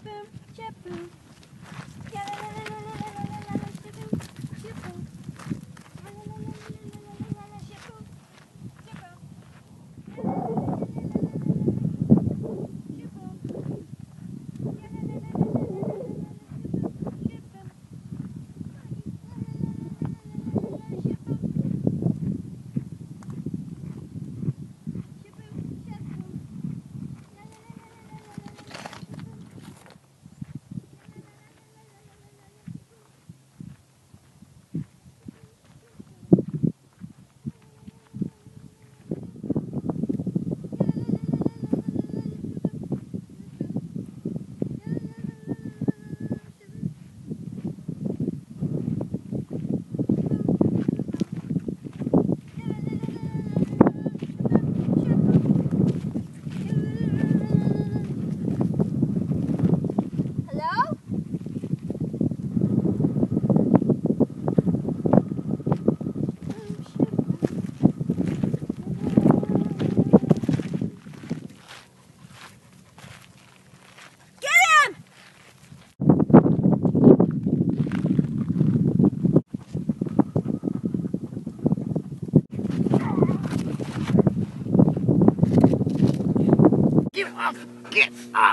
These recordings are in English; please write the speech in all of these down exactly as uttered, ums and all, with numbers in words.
Get off! Get off!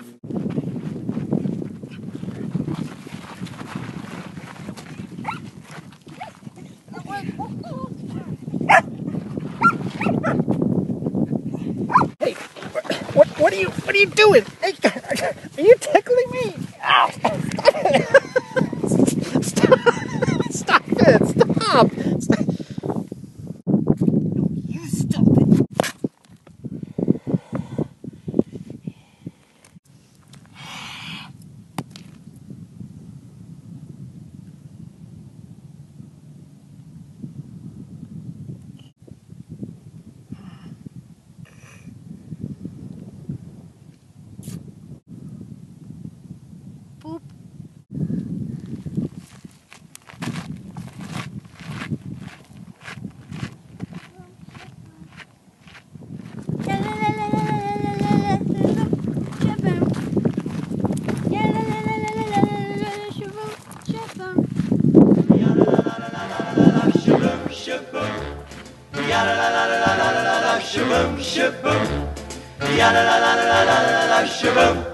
Hey, what what are you what are you doing? Hey, are you tickling me? Ow! Stop! Stop it! Stop! Stop! You stop it! Boop. Shaboom, shaboom, ya la la la la la la la, shaboom.